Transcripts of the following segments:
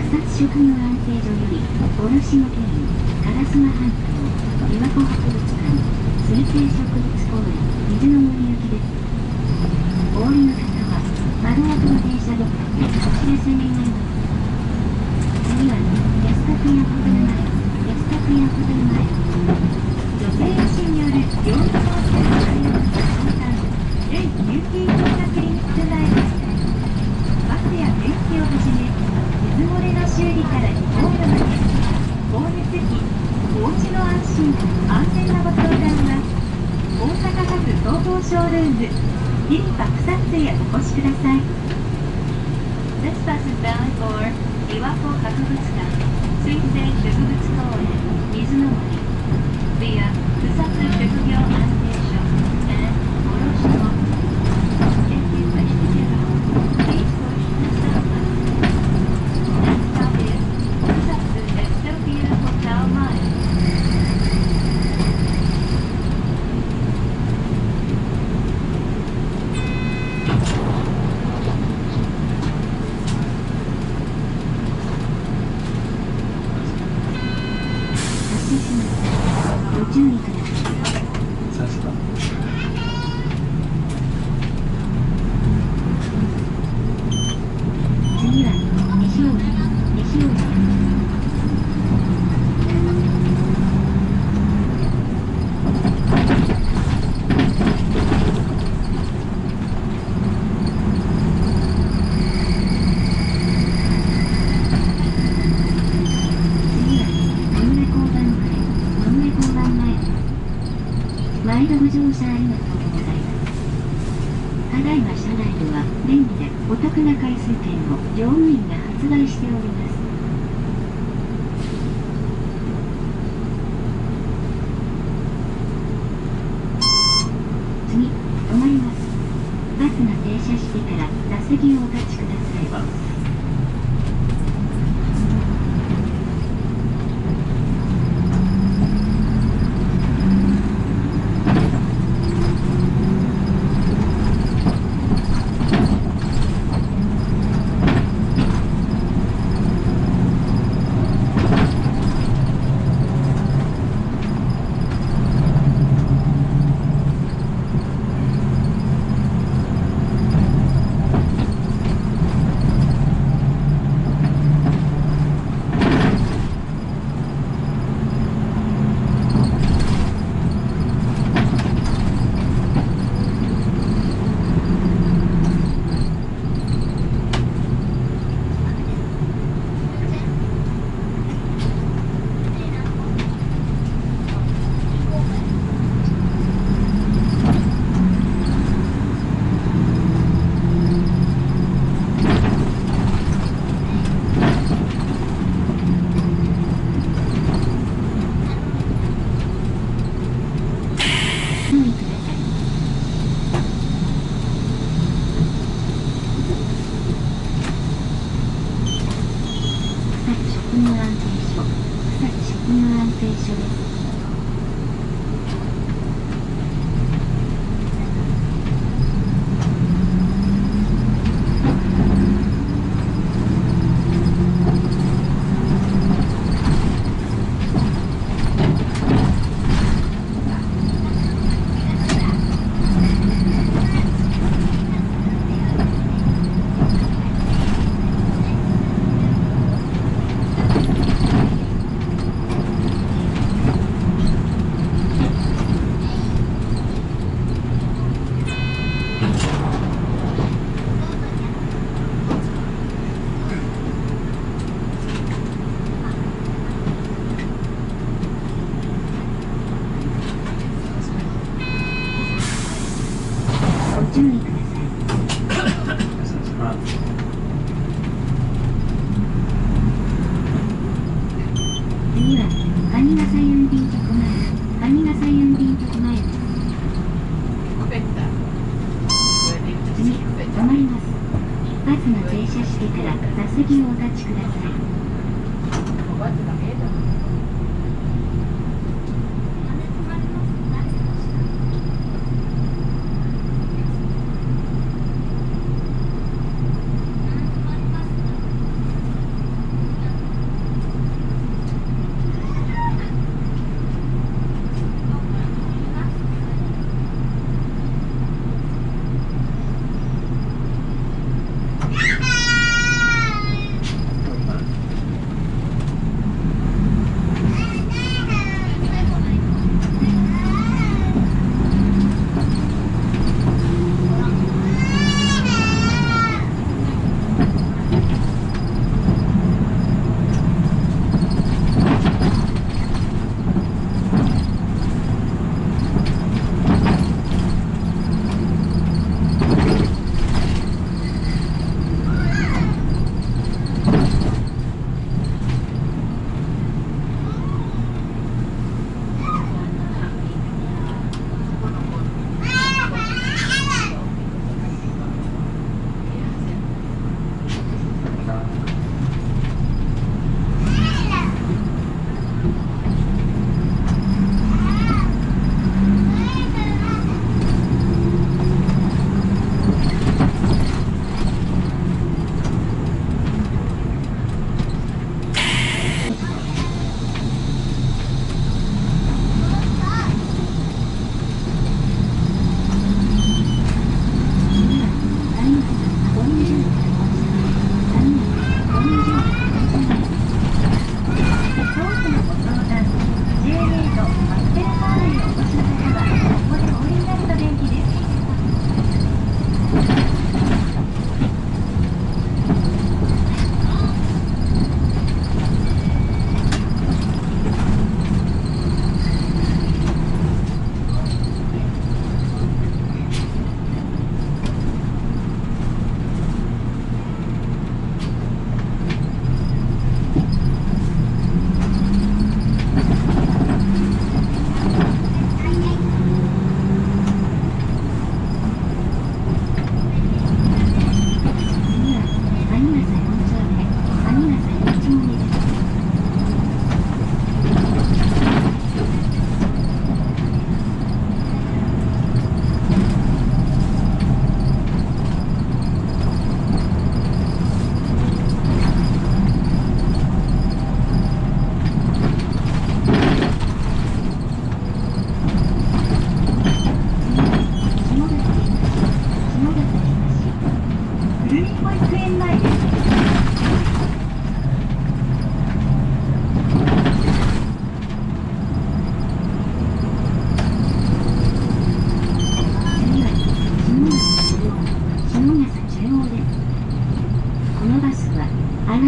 草津職業安定所より卸の県烏丸半島琵琶湖博物館水生植物公園水の森行きです。お降りの方は窓枠の電車でお知らせ願います。次は安田屋ホテル前安田屋ホテル前女性医師による病院のホテル対応の相談全有機医療クリニック前です。バスや電気をはじめ水漏れの修理からリフォームまで光熱費おうちの安心安全なご相談は大阪各総合ショールームフィリパ草津へお越しください。 This bus is bound for 琵琶湖博物館水生植物公園水の森 via 草津職業安定所 and 卸の If you wish to get off, please push the stop button. Next stop is 草津エストピアホテル前。ご注意ください。次は西大寺。毎度ご乗車ありがとうございます。ただいま車内では便利でお得な回数券を乗務員が発売しております。次、止まります。バスが停車してから座席をお立ちください。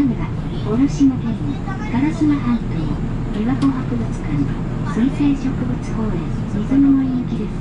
村卸のゲーム烏丸半島琵琶湖博物館水生植物公園水の森行きです。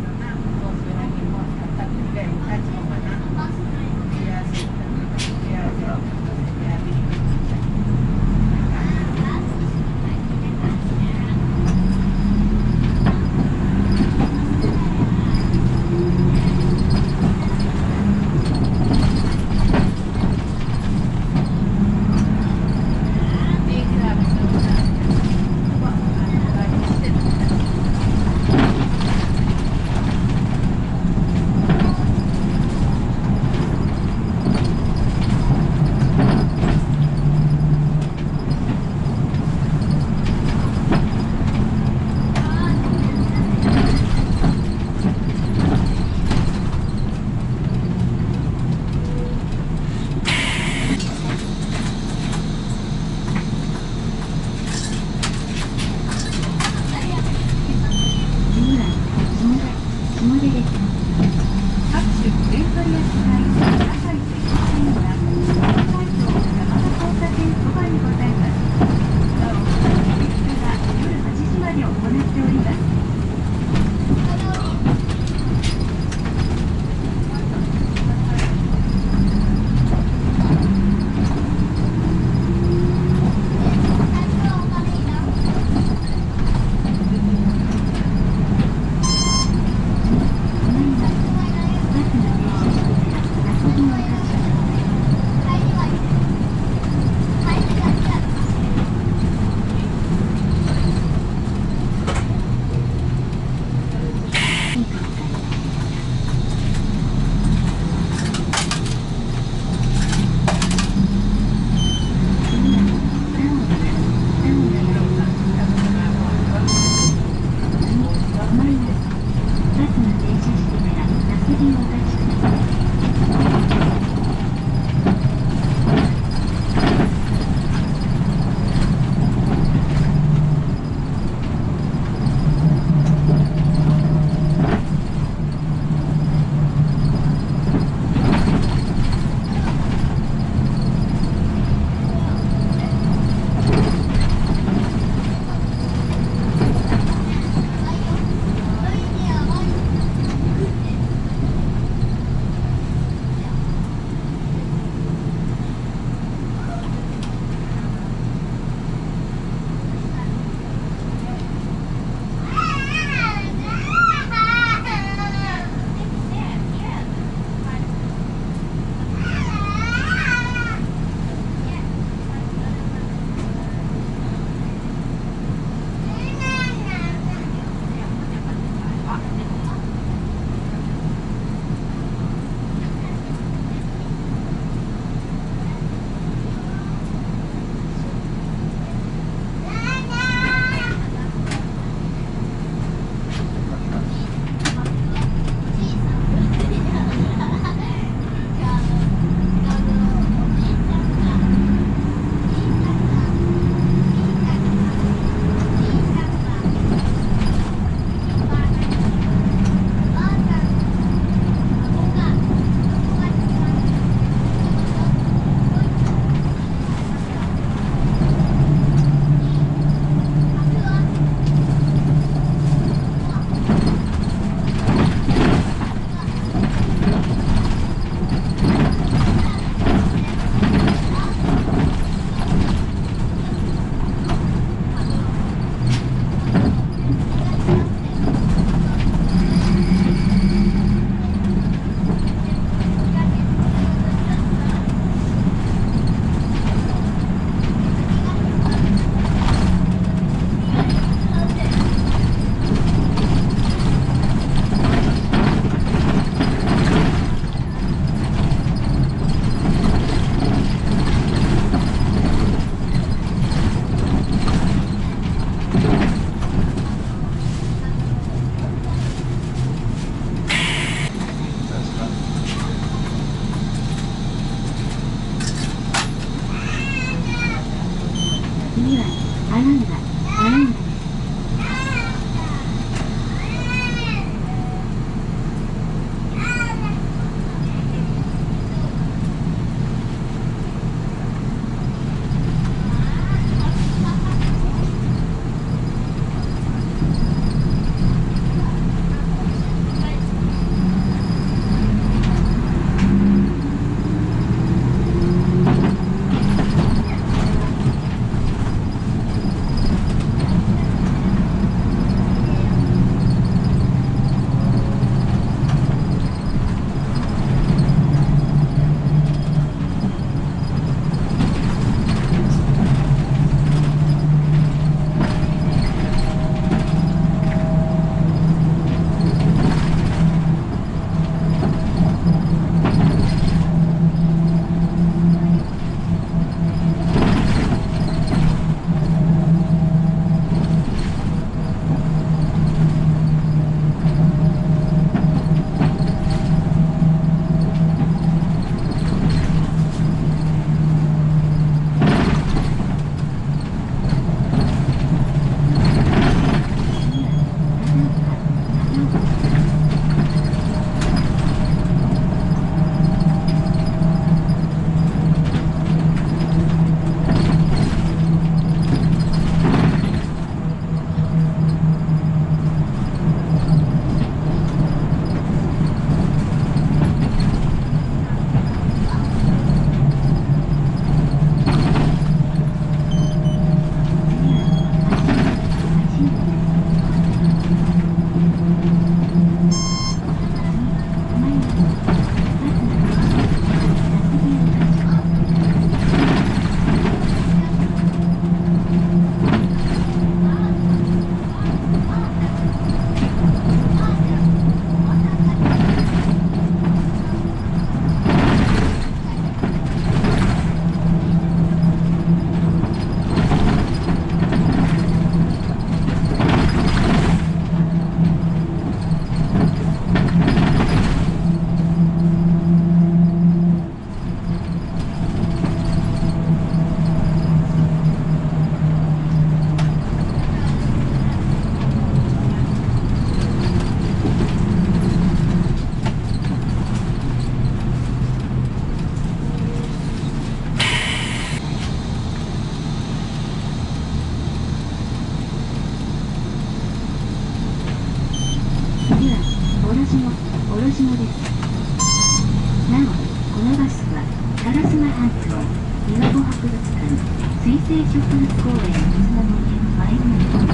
植物公園水の森へ参ります。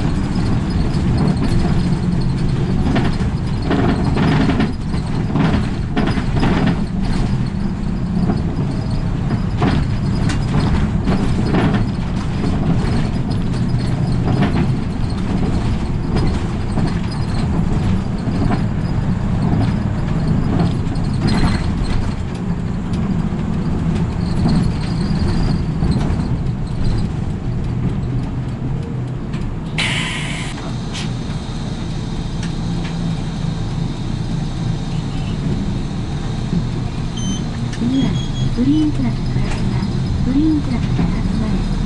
次はグリーンプラザからグリーンプラザからまで。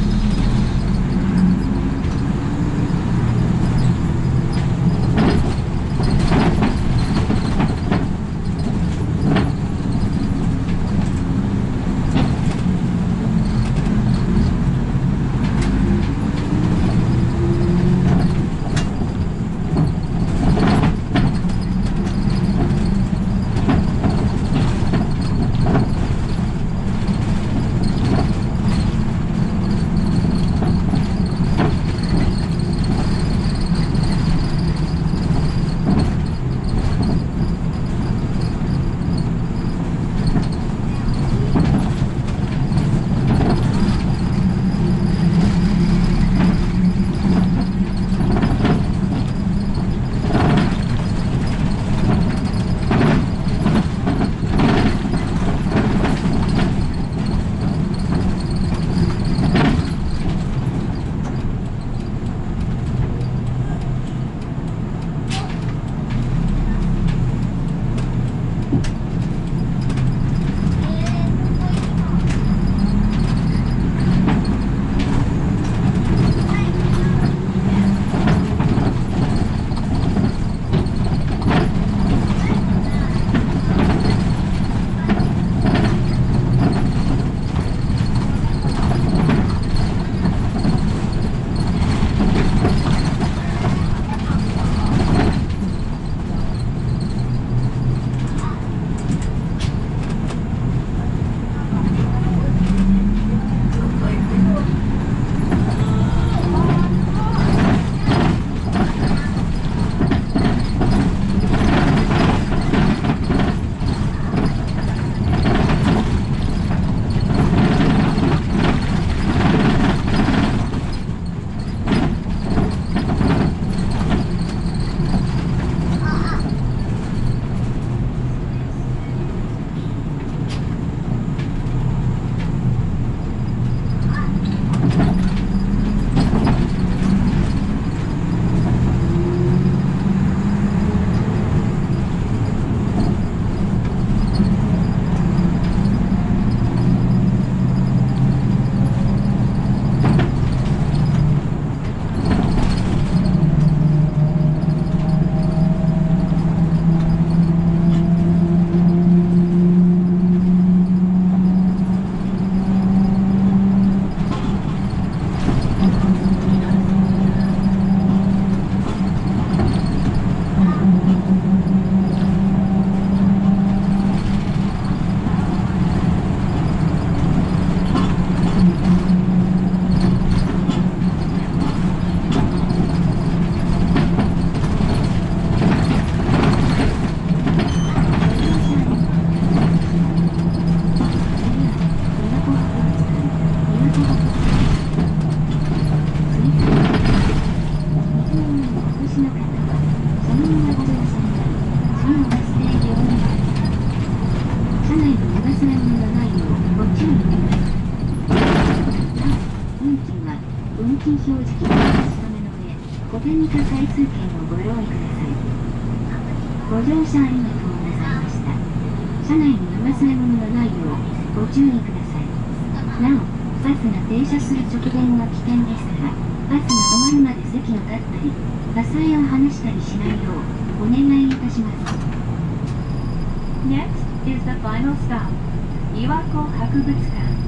運賃表示器をお勤めの上、小銭か回数券をご用意ください。ご乗車ありがとうございました。車内に忘れ物がないようご注意ください。なお、バスが停車する直前は危険ですから、バスが止まるまで席を立ったり、ガサイを話したりしないようお願いいたします。Next is the final stop, 岩子博物館。